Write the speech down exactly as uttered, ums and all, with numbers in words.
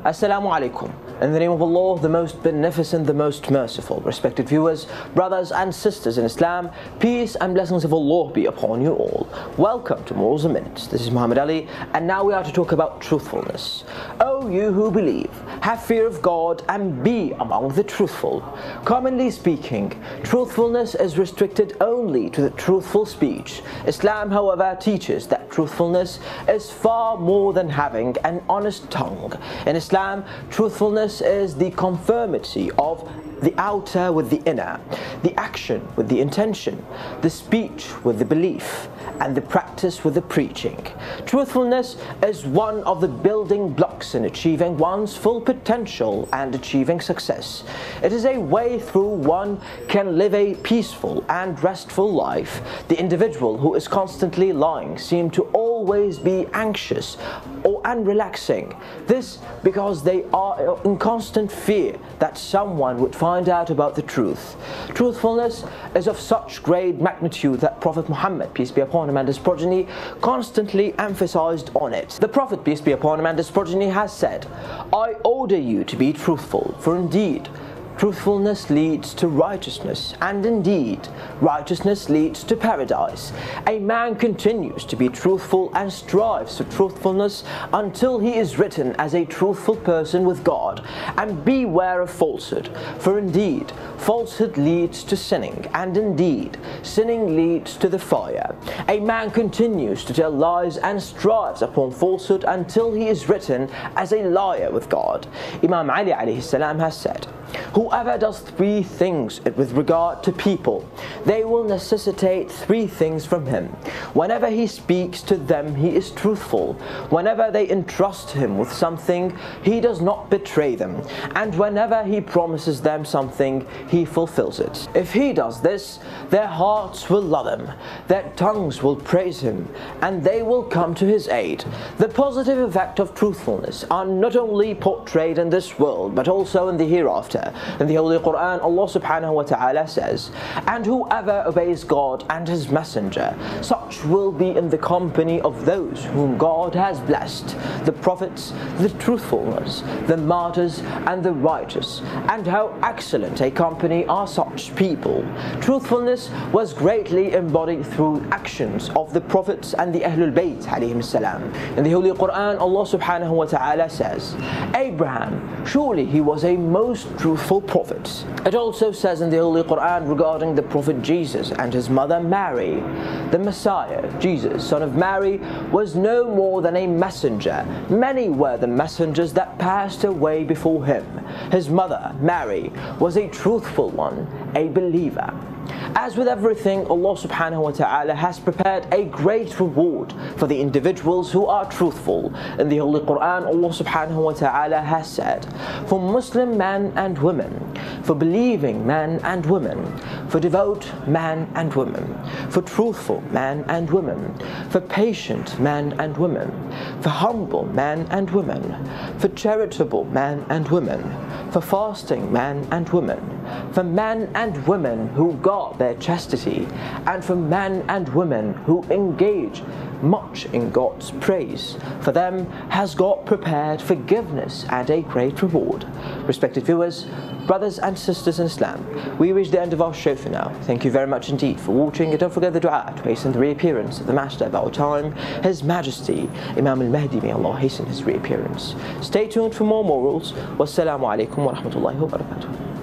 Assalamu alaikum. In the name of Allah, the most beneficent, the most merciful. Respected viewers, brothers and sisters in Islam, peace and blessings of Allah be upon you all. Welcome to Morals in Minutes. This is Muhammad Ali, and now we are to talk about truthfulness. O you who believe, have fear of God and be among the truthful. Commonly speaking, truthfulness is restricted only to the truthful speech. Islam, however, teaches that truthfulness is far more than having an honest tongue. In Islam, truthfulness is the conformity of the outer with the inner, the action with the intention, the speech with the belief, and the practice with the preaching. Truthfulness is one of the building blocks in achieving one's full potential and achieving success. It is a way through one can live a peaceful and restful life. The individual who is constantly lying seems to always be anxious or unrelaxing. This because they are in constant fear that someone would find out about the truth. Truthfulness is of such great magnitude that Prophet Muhammad, peace be upon him, and his progeny constantly emphasized on it. The Prophet, peace be upon him, and his progeny has said, "I order you to be truthful, for indeed truthfulness leads to righteousness, and indeed righteousness leads to paradise. A man continues to be truthful and strives for truthfulness until he is written as a truthful person with God. And beware of falsehood, for indeed falsehood leads to sinning, and indeed sinning leads to the fire. A man continues to tell lies and strives upon falsehood until he is written as a liar with God." Imam Ali alayhi salam has said, "Whoever does three things with regard to people, they will necessitate three things from him. Whenever he speaks to them, he is truthful. Whenever they entrust him with something, he does not betray them. And whenever he promises them something, he fulfills it. If he does this, their hearts will love him, their tongues will praise him, and they will come to his aid." The positive effect of truthfulness are not only portrayed in this world, but also in the hereafter. In the Holy Quran, Allah subhanahu wa ta'ala says, "And whoever obeys God and his messenger, such will be in the company of those whom God has blessed, the prophets, the truthfulness, the martyrs, and the righteous. And how excellent a company are such people." Truthfulness was greatly embodied through actions of the prophets and the Ahlul Bayt alayhim salam. In the Holy Quran, Allah subhanahu wa ta'ala says, "Abraham, surely he was a most truthful prophet." It also says in the Holy Quran regarding the Prophet Jesus and his mother Mary, "The Messiah, Jesus, son of Mary, was no more than a messenger. Many were the messengers that passed away before him. His mother, Mary, was a truthful one, a believer." As with everything, Allah subhanahu wa ta'ala has prepared a great reward for the individuals who are truthful. In the Holy Quran, Allah subhanahu wa ta'ala has said, "For Muslim men and women, for believing men and women, for devout men and women, for truthful men and women, for patient men and women, for humble men and women, for charitable men and women, for fasting men and women, for men and women who guard their chastity, and for men and women who engage much in God's praise. For them has God prepared forgiveness and a great reward." Respected viewers, brothers and sisters in Islam, we reach the end of our show for now. Thank you very much indeed for watching, and don't forget the dua to hasten the reappearance of the Master of our time, His Majesty Imam al-Mahdi. May Allah hasten his reappearance. Stay tuned for more morals. Wassalamu alaikum wa rahmatullahi wa barakatuh.